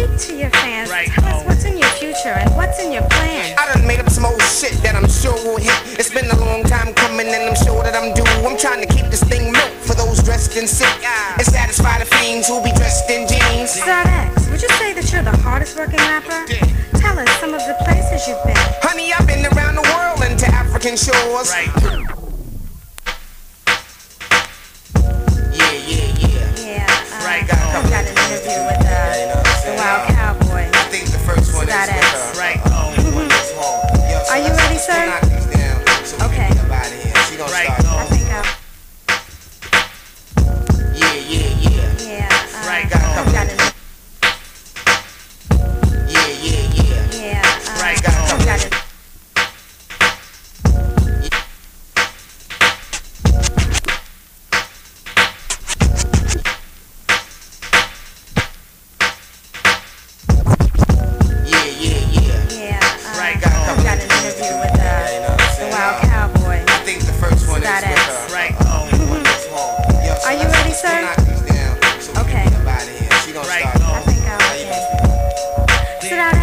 Speak to your fans. Tell us what's in your future and what's in your plans. I done made up some old shit that I'm sure will hit. It's been a long time coming and I'm sure that I'm due. I'm trying to keep this thing milk for those dressed in silk and satisfy the fiends who'll be dressed in jeans. Stud X, would you say that you're the hardest working rapper? Tell us some of the places you've been. Honey, I've been around the world and to African shores. I got an interview with the Wild Cowboy. I think the first one is Stud X. Are you ready, sir? Okay. I think I'll... I've got an... I've got an... I've got an interview with the Wild Cowboy. I think the first one Stud is X. Are you ready, sir? Okay. I think I'll... Stud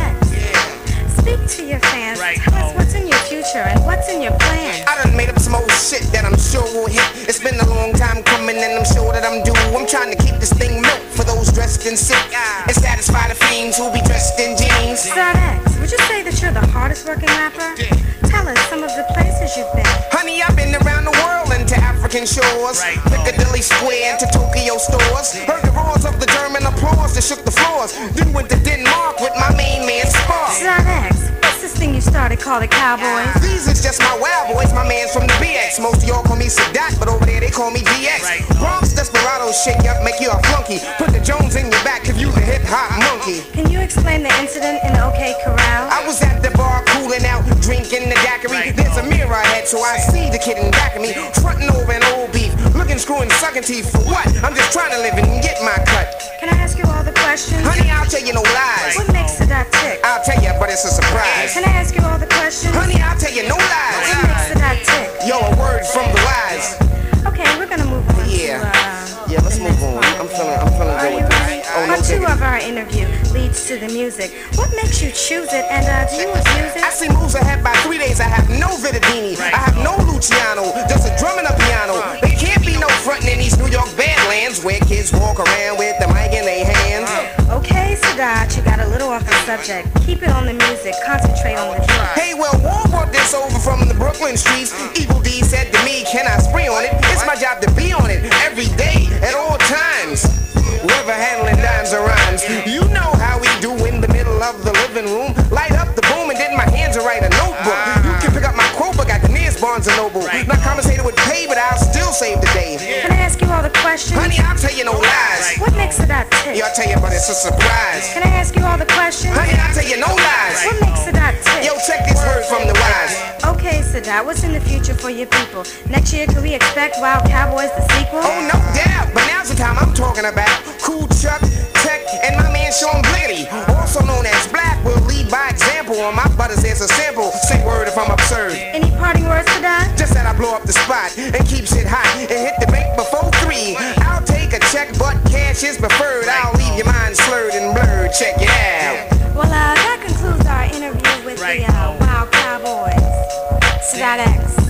X. Speak to your fans. Tell us what's in your future and what's in your plans. I done made up some old shit that I'm sure will hit. It's been a long time coming and I'm sure that I'm due. I'm trying to keep this thing milk for those dressed in silk and satisfy the fiends who'll be dressed in jeans. Stud X, would you say that you're the hardest working rapper? Tell us some of the places you've been. Honey, I've been around the world and to African shores, Piccadilly Square to Tokyo stores. Heard the roars of the German applause that shook the floors. Then went to Denmark with my main man Spark. Stud X, what's this thing you started called the Cowboys? These is just my wild boys, my man's from the BX. Most of y'all call me Sadat, but over there they call me DX. Bronx Desperados shake you up, make you a flunky. Put the Jones in your back if you the hip-hop monkey. Can you explain the incident in the OK Corral? I was at the bar cooling out, drinking the daiquiri. There's a mirror ahead, so I see the kid in back of me, fronting over an old beef, looking, screwing, sucking teeth for what? I'm just trying to live and get my cut. Can I ask you all the questions? Honey, I'll tell you no lies. What makes Sadat tick? I'll tell you, but it's a surprise. Can I ask you all the questions? Honey, I'll tell you no What lies. makes Sadat tick? Yo, a word from the wise. Okay, we're gonna move on Yeah. to Yeah, let's the move next on. part. I'm feeling Are good you with ready? this. Oh, no Part two diggity. of our interview leads to the music. What makes you choose it, and do you abuse I it? see moves ahead by 3 days. I have no Vidadini. I have no Luciano. Just a drum and a piano. There can't be no frontin' in these New York badlands where kids walk around with the mic in their hands. Okay, Sadat, you got a little off the subject. Keep it on the music. Concentrate on the beat. Hey, well, War brought this over from the Brooklyn streets. Evil D said to me, can I spray on it? It's my job to be on it every day, at all times. Whoever handling dimes or rhymes. You know how we do in the middle of the living room. Light up the boom and then my hands will write a notebook. You can pick up my quote book at the nearest Barnes & Noble. Not compensated with pay, but I'll still save the day. Can I ask you all the questions? Honey, I'll tell you no lies. What makes Sadat tick? Yeah, I'll tell you, but it's a surprise. Can I ask you all the questions? Honey, I'll tell you no lies. What makes Sadat tick? Yo, check this word from the wise. Okay, Sadat, what's in the future for your people? Next year, can we expect Wild Cowboys the sequel? Oh, no doubt, but now's the time I'm talking about. Cool Chuck, Tech, and my man Sean Bliggity, also known as Black, will lead by example. On my butters, there's a sample. Say word if I'm absurd. Any parting words, Sadat? Just that I blow up the spot and keep shit hot and hit the bank before 3. I'll take a check, but cash is preferred. I'll leave your mind slurred and blurred. Check it out. Well, that concludes our interview with the Wild Cowboys. Sadat X.